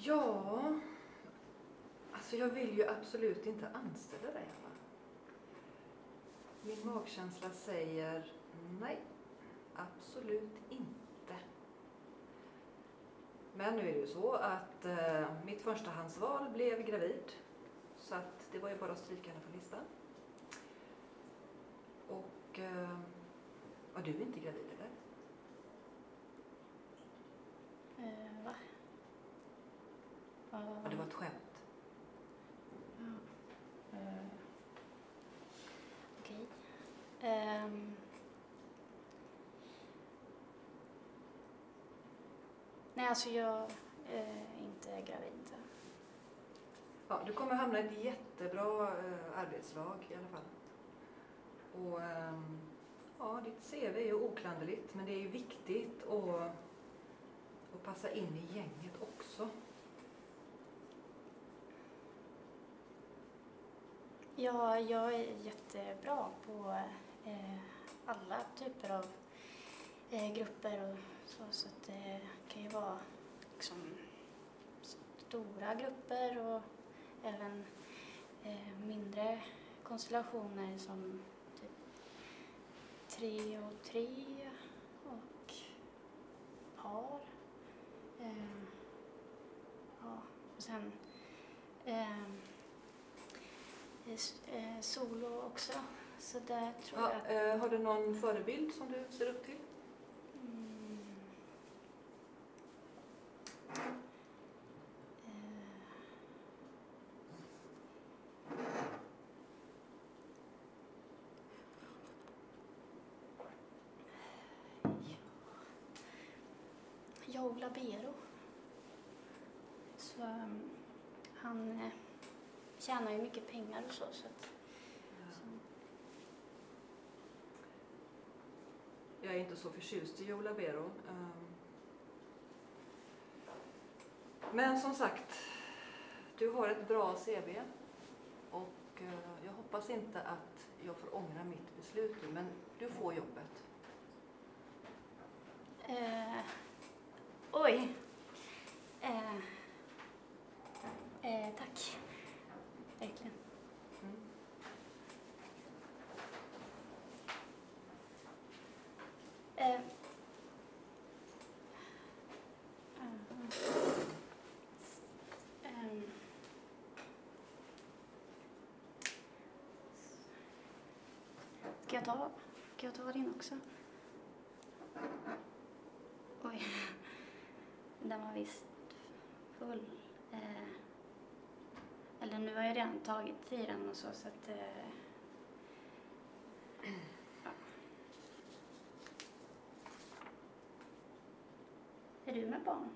Ja, alltså jag vill ju absolut inte anställa dig, Anna. Min magkänsla säger nej, absolut inte. Men nu är det ju så att mitt förstahandsval blev gravid. Så att det var ju bara att stryka henne från listan. Och var du inte gravid eller? Va? Ja, det var ett skämt. Okej. Nej, alltså jag är inte gravid. Ja, du kommer hamna i ett jättebra arbetslag i alla fall. Och ja, ditt CV är ju oklanderligt, men det är ju viktigt att passa in i gänget också. Ja, jag är jättebra på alla typer av grupper och så att det kan ju vara liksom stora grupper och även mindre konstellationer som typ 3 och 3 och par. Ja, och sen solo också. Så där tror jag att... Har du någon förebild som du ser upp till? Joe Labero. Så han tjänar ju mycket pengar och så att... Jag är inte så förtjust i Joe Labero. Men som sagt, du har ett bra CV. Och jag hoppas inte att jag får ångra mitt beslut nu, men du får jobbet. Oj. Tack. Verkligen. Ska jag ta din också? Oj. Den var visst full. Eller nu har jag redan tagit i den och så att... Ja. Är du med barn?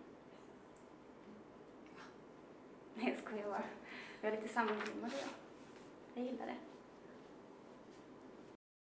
Nej, jag skojar bara. Jag är lite sammanlimmad idag. Jag gillar det.